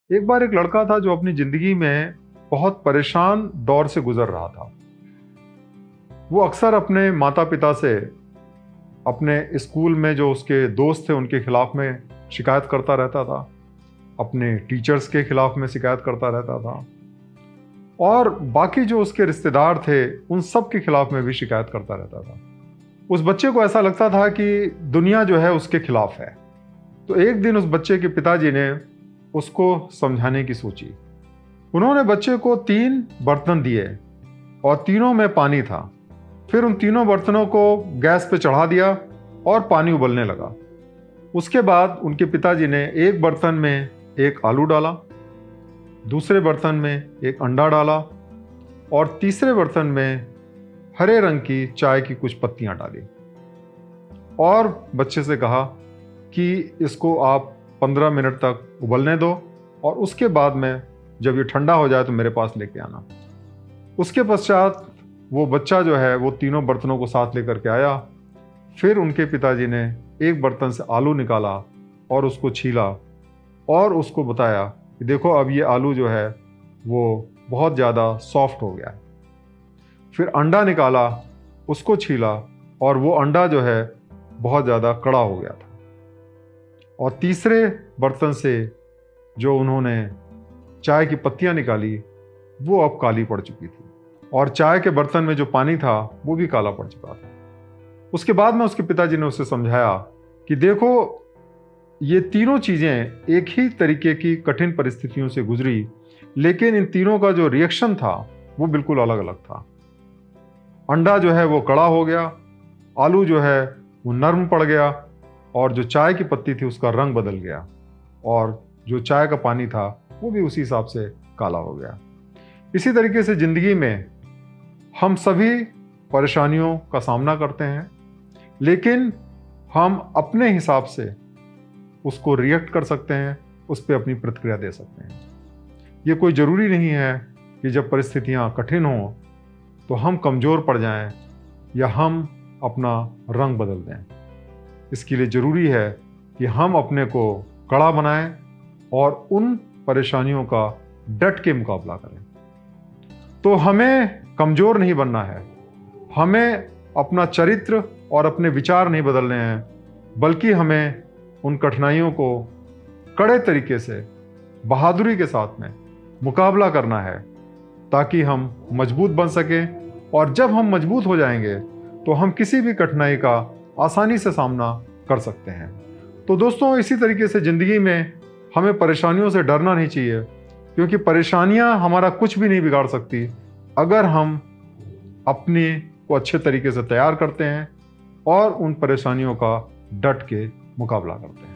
एक बार एक लड़का था जो अपनी जिंदगी में बहुत परेशान दौर से गुजर रहा था। वो अक्सर अपने माता पिता से, अपने स्कूल में जो उसके दोस्त थे उनके खिलाफ में शिकायत करता रहता था, अपने टीचर्स के खिलाफ में शिकायत करता रहता था और बाकी जो उसके रिश्तेदार थे उन सब के खिलाफ में भी शिकायत करता रहता था। उस बच्चे को ऐसा लगता था कि दुनिया जो है उसके खिलाफ है। तो एक दिन उस बच्चे के पिताजी ने उसको समझाने की सोची। उन्होंने बच्चे को 3 बर्तन दिए और तीनों में पानी था। फिर उन तीनों बर्तनों को गैस पे चढ़ा दिया और पानी उबलने लगा। उसके बाद उनके पिताजी ने एक बर्तन में एक आलू डाला, दूसरे बर्तन में एक अंडा डाला और तीसरे बर्तन में हरे रंग की चाय की कुछ पत्तियां डाली और बच्चे से कहा कि इसको आप 15 मिनट तक उबलने दो और उसके बाद में जब ये ठंडा हो जाए तो मेरे पास लेके आना। उसके पश्चात वो बच्चा जो है वो तीनों बर्तनों को साथ लेकर के आया। फिर उनके पिताजी ने एक बर्तन से आलू निकाला और उसको छीला और उसको बताया कि देखो अब ये आलू जो है वो बहुत ज़्यादा सॉफ्ट हो गया है। फिर अंडा निकाला, उसको छीला और वो अंडा जो है बहुत ज़्यादा कड़ा हो गया था। और तीसरे बर्तन से जो उन्होंने चाय की पत्तियां निकाली वो अब काली पड़ चुकी थी और चाय के बर्तन में जो पानी था वो भी काला पड़ चुका था। उसके बाद में उसके पिताजी ने उसे समझाया कि देखो ये तीनों चीज़ें एक ही तरीके की कठिन परिस्थितियों से गुजरी, लेकिन इन तीनों का जो रिएक्शन था वो बिल्कुल अलग अलग था। अंडा जो है वो कड़ा हो गया, आलू जो है वो नरम पड़ गया और जो चाय की पत्ती थी उसका रंग बदल गया और जो चाय का पानी था वो भी उसी हिसाब से काला हो गया। इसी तरीके से ज़िंदगी में हम सभी परेशानियों का सामना करते हैं, लेकिन हम अपने हिसाब से उसको रिएक्ट कर सकते हैं, उस पर अपनी प्रतिक्रिया दे सकते हैं। ये कोई ज़रूरी नहीं है कि जब परिस्थितियाँ कठिन हों तो हम कमज़ोर पड़ जाएं या हम अपना रंग बदल दें। इसके लिए ज़रूरी है कि हम अपने को कड़ा बनाएं और उन परेशानियों का डट के मुकाबला करें। तो हमें कमज़ोर नहीं बनना है, हमें अपना चरित्र और अपने विचार नहीं बदलने हैं, बल्कि हमें उन कठिनाइयों को कड़े तरीके से, बहादुरी के साथ में मुकाबला करना है ताकि हम मजबूत बन सकें। और जब हम मजबूत हो जाएंगे तो हम किसी भी कठिनाई का आसानी से सामना कर सकते हैं। तो दोस्तों, इसी तरीके से ज़िंदगी में हमें परेशानियों से डरना नहीं चाहिए, क्योंकि परेशानियां हमारा कुछ भी नहीं बिगाड़ सकती अगर हम अपने को अच्छे तरीके से तैयार करते हैं और उन परेशानियों का डट के मुकाबला करते हैं।